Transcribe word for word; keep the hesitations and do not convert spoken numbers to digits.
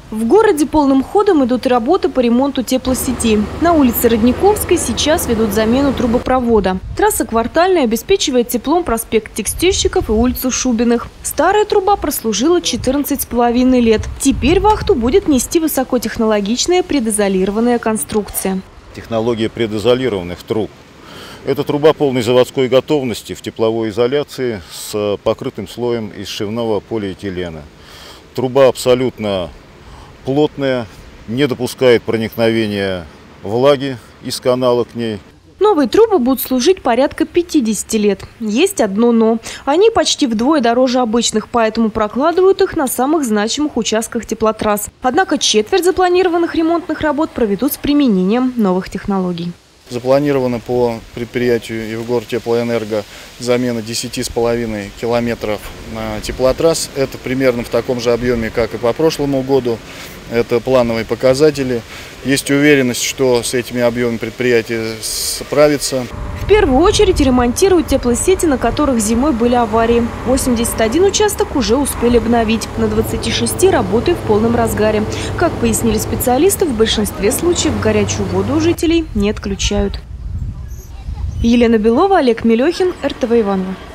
В городе полным ходом идут работы по ремонту теплосети. На улице Родниковской сейчас ведут замену трубопровода. Трасса Квартальная обеспечивает теплом проспект Текстильщиков и улицу Шубиных. Старая труба прослужила четырнадцать с половиной лет. Теперь вахту будет нести высокотехнологичная предизолированная конструкция. Технология предизолированных труб. Это труба полной заводской готовности в тепловой изоляции с покрытым слоем из сшивного полиэтилена. Труба абсолютно плотная, не допускает проникновения влаги из канала к ней. Новые трубы будут служить порядка пятидесяти лет. Есть одно «но». Они почти вдвое дороже обычных, поэтому прокладывают их на самых значимых участках теплотрасс. Однако четверть запланированных ремонтных работ проведут с применением новых технологий. Запланировано по предприятию Ивгортеплоэнерго замена десяти с половиной километров теплотрасс. Это примерно в таком же объеме, как и по прошлому году. Это плановые показатели. Есть уверенность, что с этими объемами предприятие справится. В первую очередь ремонтируют теплосети, на которых зимой были аварии. восемьдесят один участок уже успели обновить. На двадцати шести работы в полном разгаре. Как пояснили специалисты, в большинстве случаев горячую воду у жителей не отключают. Елена Белова, Олег Мелехин, эр тэ вэ Иваново.